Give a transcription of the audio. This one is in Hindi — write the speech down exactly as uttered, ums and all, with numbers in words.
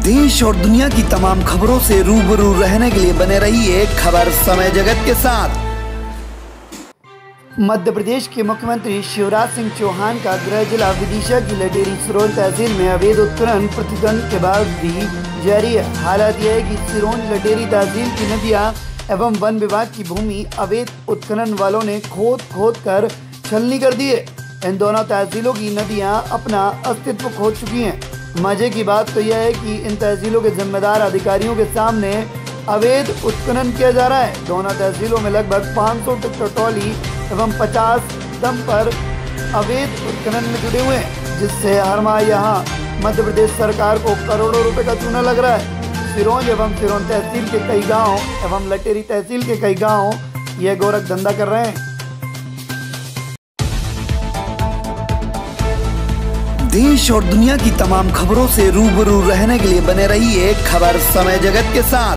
देश और दुनिया की तमाम खबरों से रूबरू रहने के लिए बने रहिए खबर समय जगत के साथ। मध्य प्रदेश के मुख्यमंत्री शिवराज सिंह चौहान का गृह जिला विदिशा की लटेरी सिरोंज तहसील में अवैध उत्खनन प्रतिबंध के बाद भी जारी है। हालात यह है कि सिरोंज लटेरी तहसील की नदियां एवं वन विभाग की भूमि अवैध उत्खनन वालों ने खोद खोद कर छलनी कर दी है। इन दोनों तहसीलों की नदियां अपना अस्तित्व खो चुकी हैं। मजे की बात तो यह है कि इन तहसीलों के जिम्मेदार अधिकारियों के सामने अवैध उत्खनन किया जा रहा है। दोनों तहसीलों में लगभग पाँच सौ ट्रैक्टर ट्रॉली एवं पचास दम पर अवैध उत्खनन में जुड़े हुए हैं, जिससे हर माह यहाँ मध्य प्रदेश सरकार को करोड़ों रुपए का चूना लग रहा है। सिरोंज एवं सिरोंज तहसील के कई गांव एवं लटेरी तहसील के कई गांव यह गोरख धंधा कर रहे हैं। देश और दुनिया की तमाम खबरों से रूबरू रहने के लिए बने रहिए खबर समय जगत के साथ।